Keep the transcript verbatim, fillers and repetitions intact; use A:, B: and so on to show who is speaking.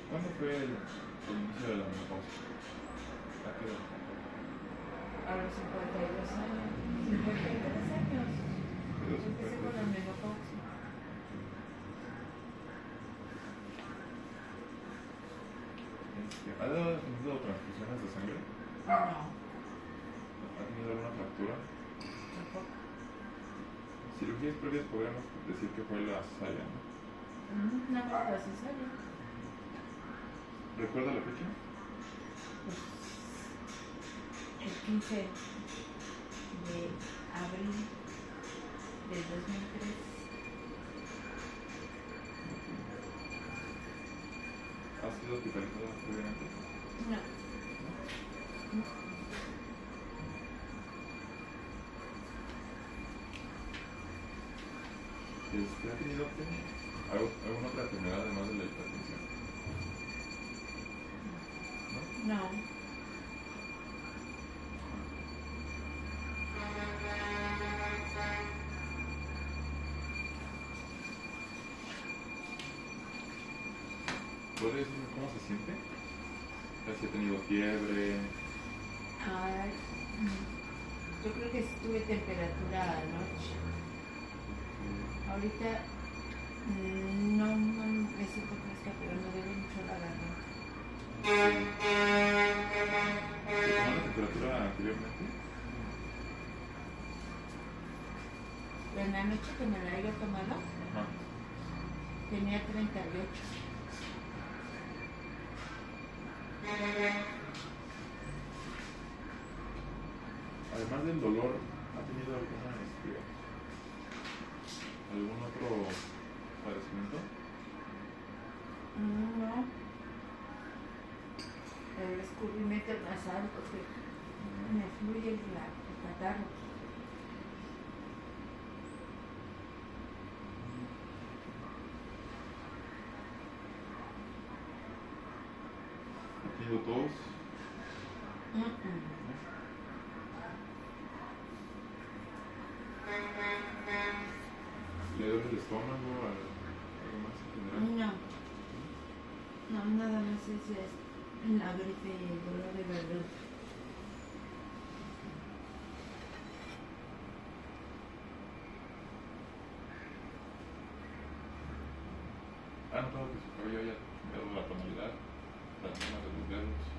A: ¿Cuándo fue el, el inicio de la menopausia? ¿A qué edad?
B: A los cincuenta y dos años. cincuenta y tres años.
A: De los
B: Empecé con la
A: cincuenta y tres.
B: menopausia.
A: Este, ¿Ha dado- ha tenido transfusiones de sangre?
B: No,
A: ¿Ha tenido alguna fractura?
B: tampoco.
A: Cirugías previas podríamos decir que fue la cesárea, ¿no?
B: Mm, Nada más la cesárea.
A: ¿Recuerda la fecha?
B: Pues el quince de abril del dos mil tres.
A: ¿Ha sido hospitalizada previamente?
B: No. No.
A: Este, ¿Ha tenido algo- alguna otra enfermedad además de la hipertensión? ¿No?
B: No.
A: ¿Puede decirme cómo se siente? ¿Si ha tenido fiebre?
B: Ay, mm, yo creo que sí tuve temperatura anoche. Ahorita mm, no, no me siento fresca, pero me duele mucho la garganta.
A: ¿Se tomó la temperatura anteriormente?
B: En la noche que me la haya tomado,
A: Ajá.
B: tenía treinta y ocho.
A: Además del dolor, ¿ha tenido alguna, este, algún otro padecimiento?
B: Mm, No, el escurrimiento nasal, porque me fluye la, el catarro.
A: ¿Ha tenido tos?
B: Mm, mm.
A: ¿Le duele el estómago? ¿Algo más en general?
B: No, no, nada más es, es la gripe y el dolor de garganta.
A: ¿Ha notado que su cabello haya cambiado la tonalidad, la forma de los dedos?